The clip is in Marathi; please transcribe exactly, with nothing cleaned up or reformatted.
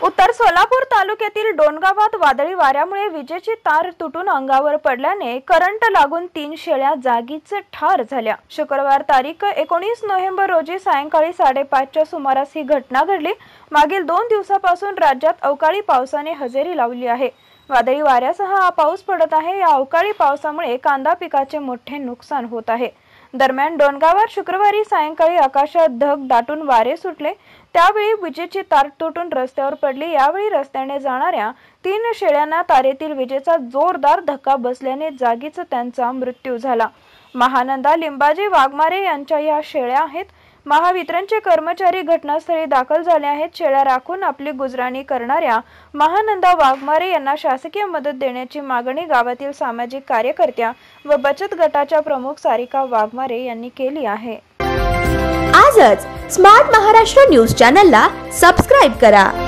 उत्तर सोलापूर तालुक्यातील डोणगावात वादळी वाऱ्यामुळे विजेची तार तुटून अंगावर पडल्याने करंट लागून तीन शेळ्या जागीच ठार झाल्या। शुक्रवार तारीख एकोणीस नोव्हेंबर रोजी सायंकाळी साडेपाचच्या सुमारास ही घटना घडली। मागील दोन दिवसापासून राज्यात अवकाळी पावसाने हजेरी लावली आहे। वादळी वाऱ्यासह हा पाऊस पडत आहे। या अवकाळी पावसामुळे कांदा पिकाचे मोठे नुकसान होत आहे। दरम्यान डोणगावात शुक्रवारी सायंकाळी आकाशात ढग दाटून वारे सुटले, त्यावेळी विजेची तार तुटून रस्त्यावर पडली। यावेळी रस्त्याने जाणाऱ्या तीन शेळ्यांना तारेतील विजेचा जोरदार धक्का बसल्याने जागीच त्यांचा मृत्यू झाला। महानंदा लिंबाजी वाघमारे यांच्या या शेळ्या आहेत। महावितरणचे कर्मचारी घटनास्थळी दाखल झाले आहेत। शेळ्या राखून आपली गुजराणी करणाऱ्या महानंदा वाघमारे यांना शासकीय मदत देण्याची मागणी गावातील सामाजिक कार्यकर्त्या व बचत गटाच्या प्रमुख सारिका वाघमारे यांनी केली आहे। आजच स्मार्ट महाराष्ट्र न्यूज चॅनलला सबस्क्राइब करा।